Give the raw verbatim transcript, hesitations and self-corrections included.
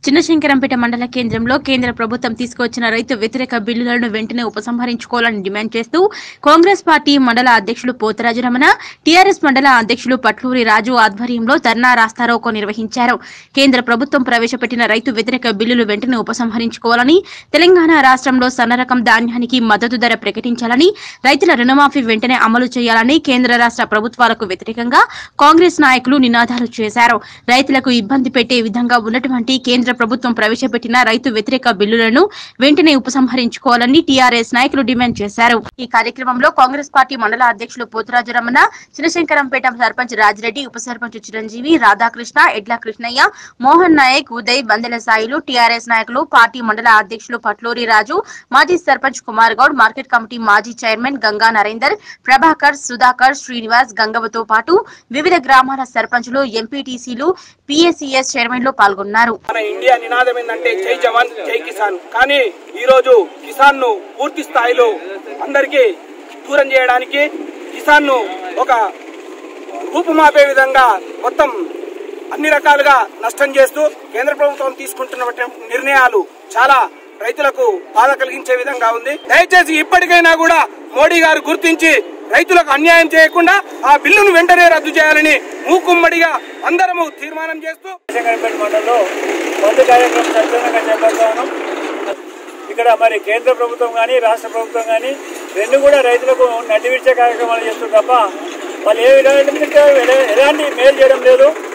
చిన్నశంకరంపేట మండల కేంద్రంలో కేంద్ర ప్రభుత్వం తీసుకొచ్చిన రైతు వ్యతిరేక బిల్లులను వెంటనే ఉపసంహరించుకోవాలని డిమాండ్ చేస్తూ కాంగ్రెస్ పార్టీ మండల అధ్యక్షులు పోతరాజు రమణ, టీఆర్ఎస్ మండల అధ్యక్షులు పట్లూరి రాజు ఆధ్వర్యంలో ధర్నా రాస్తారోకో నిర్వహించారు. కేంద్ర ప్రభుత్వం ప్రవేశపెట్టిన రైతు వ్యతిరేక బిల్లులు వెంటనే ఉపసంహరించుకోవాలని, తెలంగాణ రాష్ట్రంలో సన్నరకం ధాన్యానికి మద్దతు ధర ప్రకటించాలని, రైతుల రుణమాఫీ వెంటనే అమలు చేయాలని కేంద్ర రాష్ట్ర ప్రభుత్వాలకు వ్యతిరేకంగా కాంగ్రెస్ నాయకులు నినాదాలు చేశారు. రైతులకు ఇబ్బంది పెట్టే విధంగా ఉన్నటువంటి కేంద్ర ప్రభుత్వం ప్రవేశపెట్టిన రైతు వ్యతిరేక బిల్లులను వెంటనే ఉపసంహరించుకోవాలని టీఆర్ఎస్ నాయకులు డిమాండ్ చేశారు. ఈ కార్యక్రమంలో కాంగ్రెస్ పార్టీ మండల అధ్యక్షులు పోతరాజు రమణ, చిన్నశంకరంపేట సర్పంచ్ రాజిరెడ్డి, ఉప సర్పంచ్ చిరంజీవి, రాధాకృష్ణ, ఎడ్ల కృష్ణయ్య, మోహన్ నాయక్, ఉదయ్, బందెల సాయిలు, టీఆర్ఎస్ నాయకులు, పార్టీ మండల అధ్యక్షులు పట్లూరి రాజు, మాజీ సర్పంచ్ కుమార్ గౌడ్, మార్కెట్ కమిటీ మాజీ చైర్మన్ గంగా నరేందర్, ప్రభాకర్, సుధాకర్, శ్రీనివాస్, గంగవతో పాటు వివిధ గ్రామాల సర్పంచులు, ఎంపీటీసీలు, పీఎస్సీఎస్ చైర్మన్లు పాల్గొన్నారు. ఇండియా నినాదం ఏంటంటే జై జవాన్ జై కిసాన్. కానీ ఈ రోజు కిసాన్ ను పూర్తి స్థాయిలో అందరికీ దూరం చేయడానికి, కిసాన్ ను ఒక రూపుమాపే విధంగా మొత్తం అన్ని రకాలుగా నష్టం చేస్తూ కేంద్ర ప్రభుత్వం తీసుకుంటున్న నిర్ణయాలు చాలా రైతులకు బాధ కలిగించే విధంగా ఉంది. దయచేసి ఇప్పటికైనా కూడా మోడీ గారు గుర్తించి రైతులకు అన్యాయం చేయకుండా ఆ బిల్లును వెంటనే రద్దు చేయాలని మూకుమ్మడిగా అందరము తీర్మానం చేస్తూ చిన్నశంకరంపేట మండలంలో బంద్ కార్యక్రమం స్వచ్ఛందంగా చేపడతాను. ఇక్కడ మరి కేంద్ర ప్రభుత్వం కానీ రాష్ట్ర ప్రభుత్వం కానీ రెండు కూడా రైతులకు నడ్డి విడిచే కార్యక్రమాలు చేస్తారు తప్ప వాళ్ళు ఏ విధంగా ఎలాంటి మేలు చేయడం లేదు.